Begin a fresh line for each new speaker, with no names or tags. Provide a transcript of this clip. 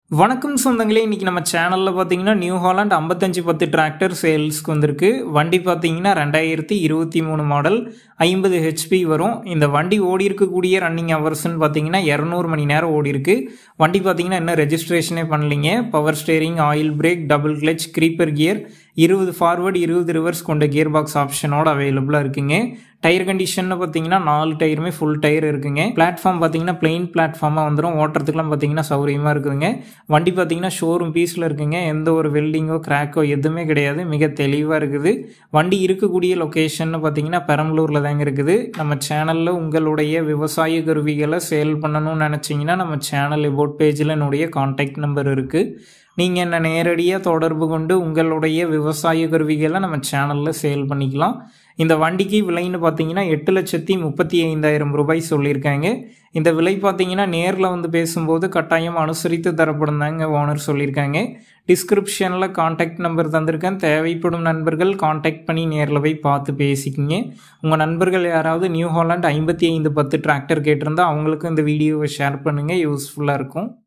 வணக்கம் சொந்தங்களே, இன்றைக்கி நம்ம சேனலில் பார்த்தீங்கன்னா நியூ ஹாலண்ட் 5510 டிராக்டர் சேல்ஸ்க்கு வந்திருக்கு. வண்டி பார்த்தீங்கன்னா 2023 மாடல் 50 ஹெச்பி வரும். இந்த வண்டி ஓடி இருக்கக்கூடிய ரன்னிங் ஹவர்ஸ்ன்னு பார்த்தீங்கன்னா 200 மணி நேரம் ஓடி இருக்கு. வண்டி பார்த்தீங்கன்னா இன்னும் ரெஜிஸ்ட்ரேஷனே பண்ணலிங்க. Power steering, oil brake, double clutch, creeper gear, 20 forward 20 reverse கொண்ட கியர் பாக்ஸ் ஆப்ஷனோட அவைலபிளாக இருக்குங்க. டயர் கண்டிஷன் பார்த்தீங்கன்னா 4 டயருமே ஃபுல் டயர் இருக்குங்க. பிளாட்ஃபார்ம் பார்த்தீங்கன்னா பிளெயின் பிளாட்ஃபார்மாக வந்துடும். ஓட்டுறதுக்குலாம் பார்த்தீங்கன்னா சௌரியமாக இருக்குதுங்க. வண்டி பார்த்தீங்கன்னா ஷோரூம் பீஸில் இருக்குங்க. எந்த ஒரு வெல்டிங்கோ கிராக்கோ எதுவுமே கிடையாது. மிக தெளிவாக இருக்குது. வண்டி இருக்கக்கூடிய லொக்கேஷன் பார்த்தீங்கன்னா பெரம்பலூரில் தாங்க இருக்குது. நம்ம சேனலில் உங்களுடைய விவசாய கருவிகளை சேல் பண்ணணும்னு நினச்சிங்கன்னா நம்ம சேனல் எபோட் பேஜில் என்னுடைய கான்டாக்ட் நம்பர் இருக்குது. நீங்கள் என்ன நேரடியாக தொடர்பு கொண்டு உங்களுடைய விவசாய கருவிகளை நம்ம சேனலில் சேல் பண்ணிக்கலாம். இந்த வண்டிக்கு விலைன்னு பார்த்தீங்கன்னா 8,35,000 ரூபாய் சொல்லியிருக்காங்க. இந்த விலை பார்த்தீங்கன்னா நேரில் வந்து பேசும்போது கட்டாயம் அனுசரித்து தரப்படும் தாங்க ஓனர் சொல்லியிருக்காங்க. டிஸ்கிரிப்ஷனில் கான்டாக்ட் நம்பர் தந்திருக்கேன். தேவைப்படும் நண்பர்கள் கான்டாக்ட் பண்ணி நேரில் போய் பார்த்து பேசிக்கிங்க. உங்கள் நண்பர்கள் யாராவது நியூ ஹாலண்ட் 5510 டிராக்டர் கேட்டிருந்தால் அவங்களுக்கும் இந்த வீடியோவை ஷேர் பண்ணுங்கள். யூஸ்ஃபுல்லாக இருக்கும்.